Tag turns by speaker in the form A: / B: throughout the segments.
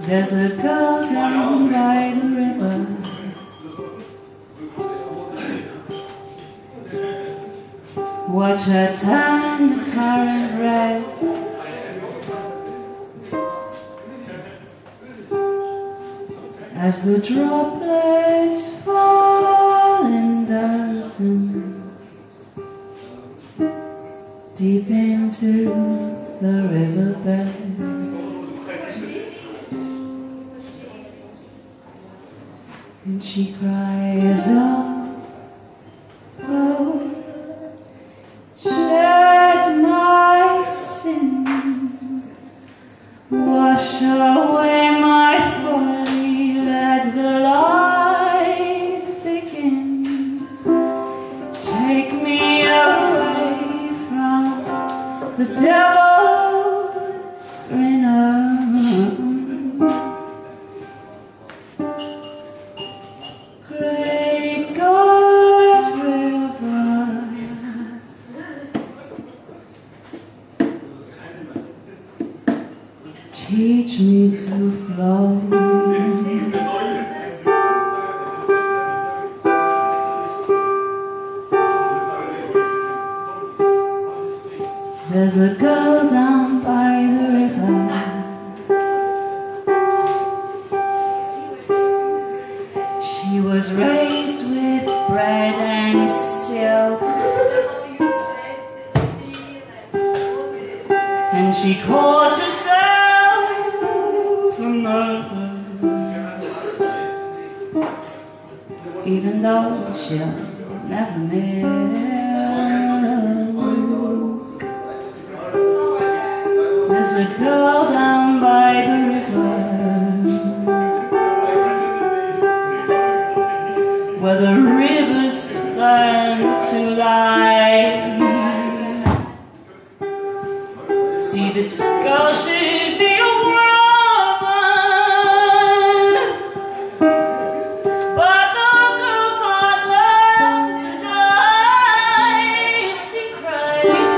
A: There's a girl down by the river, watch her turn the current red. As the droplets fall in dozens deep into the riverbed. And she cries, oh, oh, shed my sin, wash away my folly, let the light begin. Take me away from the devil's grin. Great God, river, teach me to flow. There's a girl down by the river, she was raised with bread and silk, and she calls herself a mother, even though she'll never milk. There's a girl down by the river, where the rivers stand to lie. See, this girl should be a woman, but the girl can't learn to die. She cries,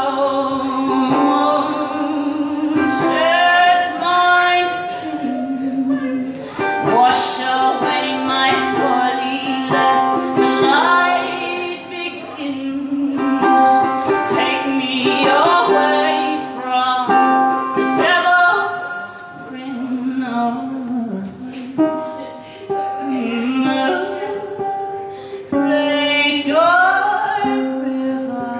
A: oh, shed my sin, wash away my folly, let the light begin. Take me away from the devil's grin. Great God, river,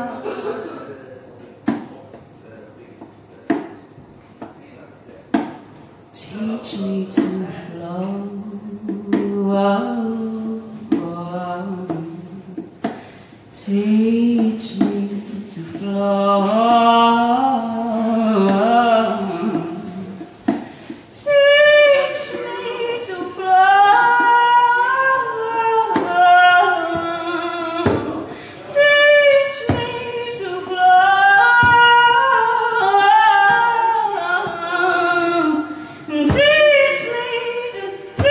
A: teach me to flow. Teach me to flow. Teach me to flow. Teach me to flow. Teach me to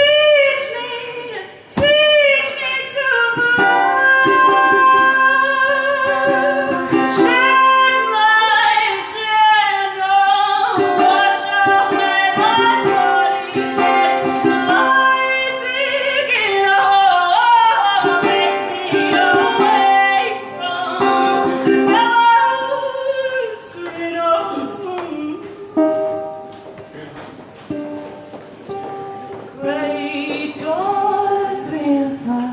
A: Great God, river,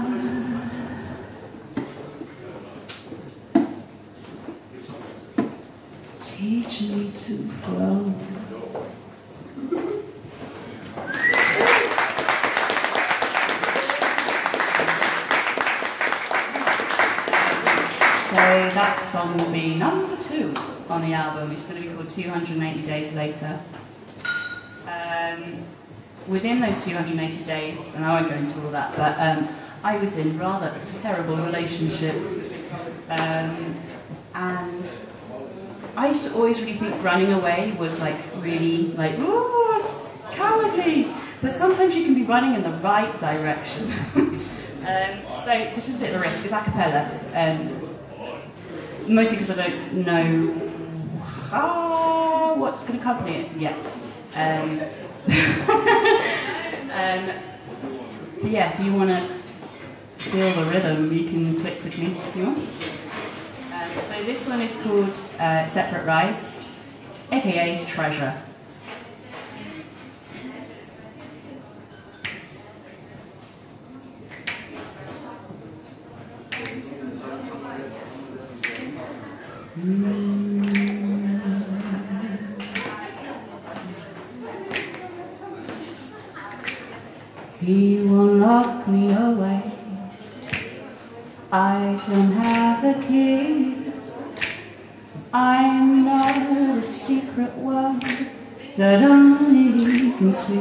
A: teach me to flow. So that song will be number 2 on the album. It's going to be called 280 Days Later. Within those 280 days, and I won't go into all that, but I was in rather a terrible relationship, and I used to always really think running away was like really like, ooh, it's cowardly, but sometimes you can be running in the right direction. So this is a bit of a risk. It's a cappella, mostly because I don't know what's going to accompany it yet. But yeah, if you want to feel the rhythm, you can click with me if you want. So this one is called Separate Rides, aka Treasure. He won't lock me away. I don't have a key. I'm not a secret world that only he can see.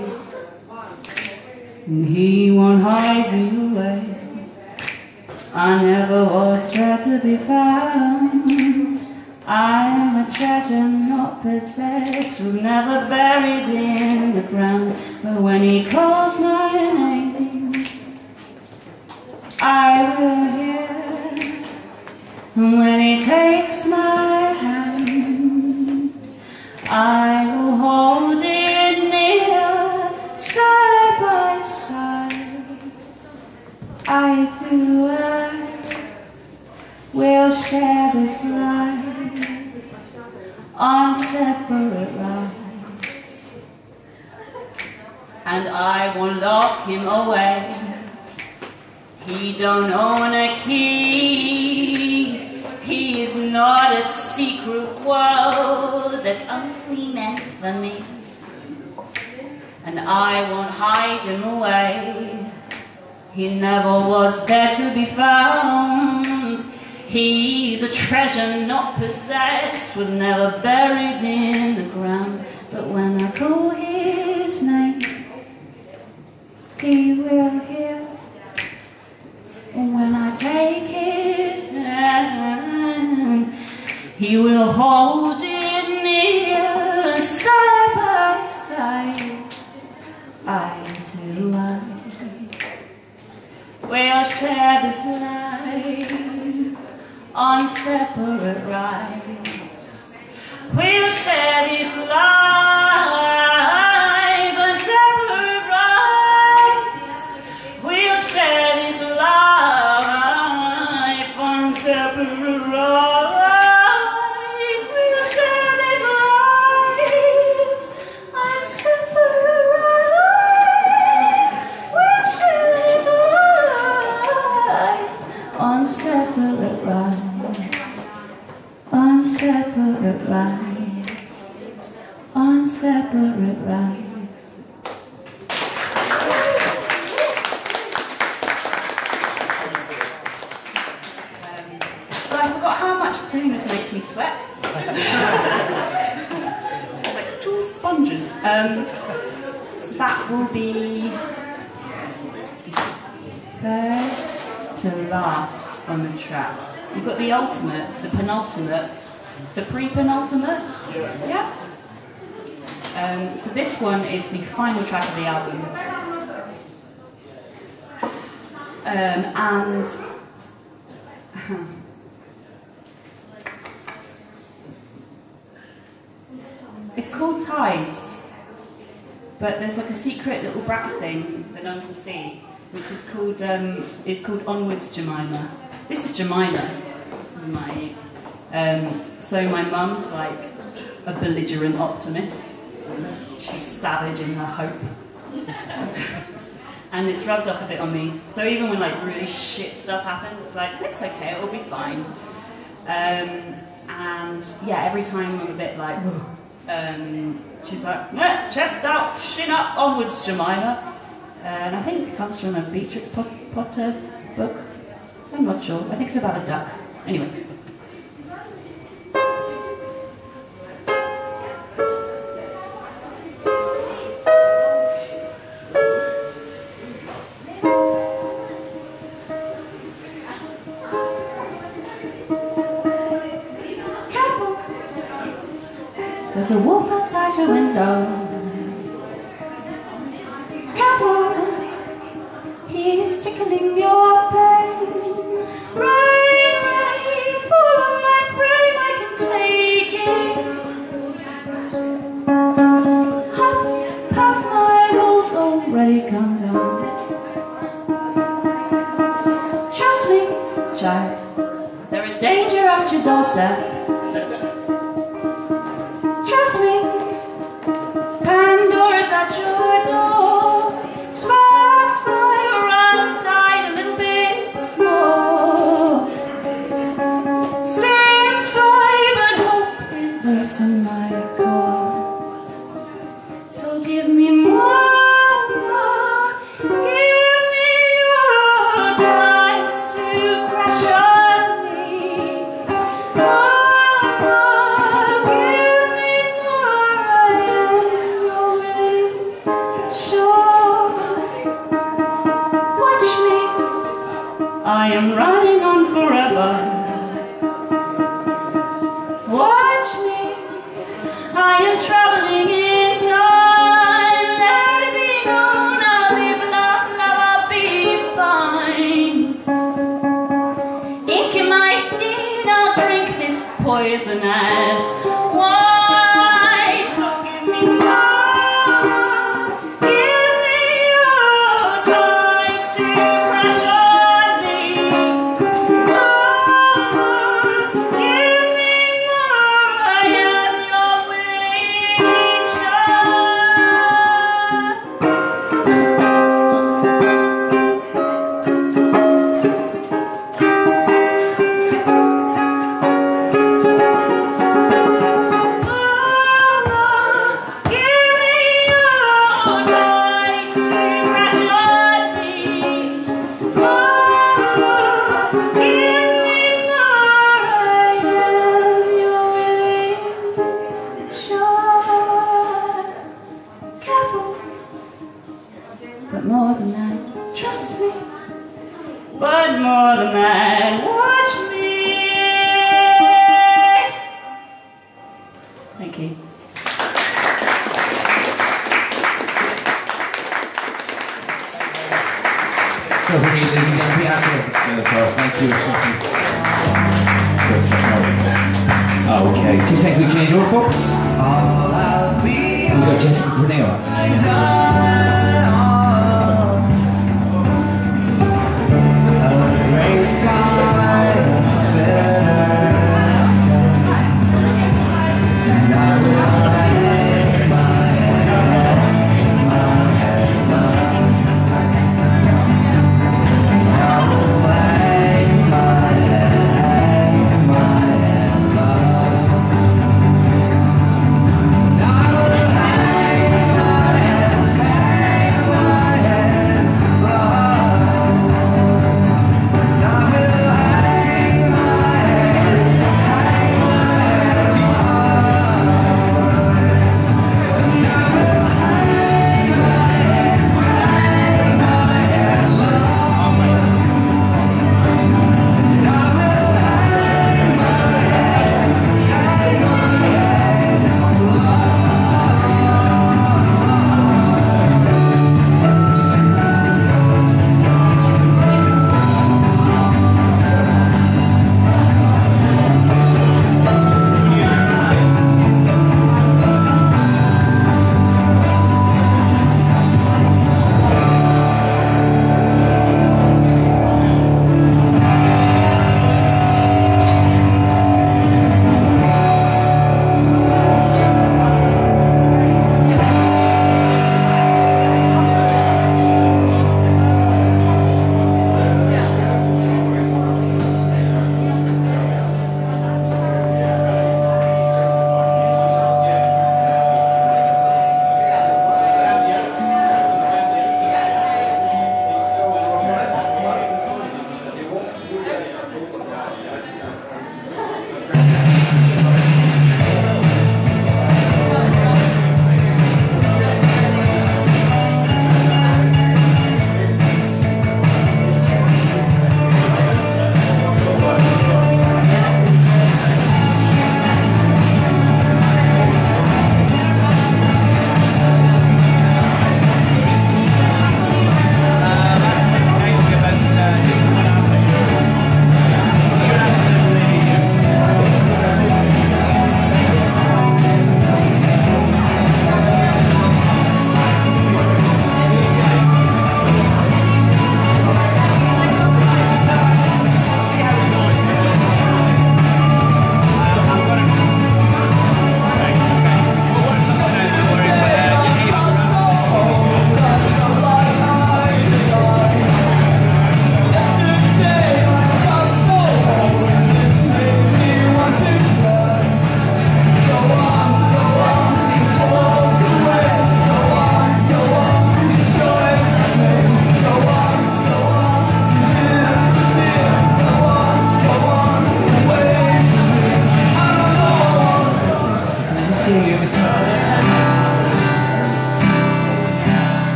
A: And he won't hide me away. I never was there to be found. I'm a treasure not possessed, was never buried in the ground. But when he calls my name, I will hear. And when he takes my hand, I will hold it near, side by side. I will share this life on separate rides, and I won't lock him away. He don't own a key. He is not a secret world that's only meant for me, and I won't hide him away. He never was there to be found. He's a treasure not possessed, was never buried in the ground. But when I call his name, he will hear. And when I take his hand, he will hold it near, side by side. I will share this life on separate rides. We'll share this life on separate rides. We'll share this life on separate rides. We'll share this life on separate rides. We'll share this life on separate rides. On separate rides, on separate rides. But I forgot how much doing this makes me sweat. It's like 2 sponges. So that will be first to last on the track. You've got the ultimate, the penultimate, the pre-penultimate. Yeah. So this one is the final track of the album, and it's called Tides, but there's like a secret little bracket thing that no one can see, which is called it's called Onwards Jemima. This is Jemima. So my mum's like a belligerent optimist. She's savage in her hope. And it's rubbed off a bit on me. So even when like really shit stuff happens, it's like, it's okay, it'll be fine. And yeah, every time I'm a bit like, she's like, chest out, shin up, onwards Jemima. And I think it comes from a Beatrix Potter book. I'm not sure. I think it's about a duck. Anyway. Careful! There's a wolf outside your window. Careful! He's tickling your pain. Rain, rain, fall on my frame, I can take it. Huff, puff, at your doorstep. Trust me, Pandora's at your door. Sparks fly around, die a little bit more. Sails fly, but hope lives in my core. So give me more. I am running on forever. Watch me, I am traveling in time. Let it be known, I'll live, laugh, love, I'll be fine. Ink in my skin, I'll drink this poisonous wine. So give me more, give me your times to crash on. But more than that, trust me. But more than that, watch me. Thank you.
B: So for me, ladies and gentlemen, we ask you. Thank you. Okay, 2 seconds we change over, folks. We've got Jessica Brunel.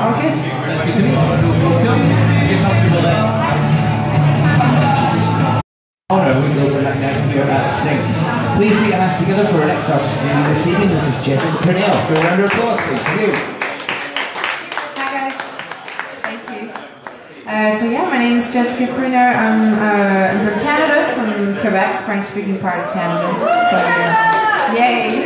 C: All good.
B: Sounds good to me. Cool. Get comfortable then. Honor, we go for that now here at Sing. Please put your hands together for our next artist this evening. This is Jessica Purnell. Give a round of applause, please. Thank you.
C: Hi guys. Thank you. So yeah, my name is Jessica Purnell. I'm from Canada, from Quebec, French-speaking part of Canada. So yay!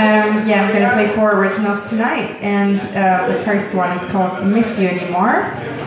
C: Yeah, I'm going to play 4 originals tonight, and the first one is called "Miss You Anymore."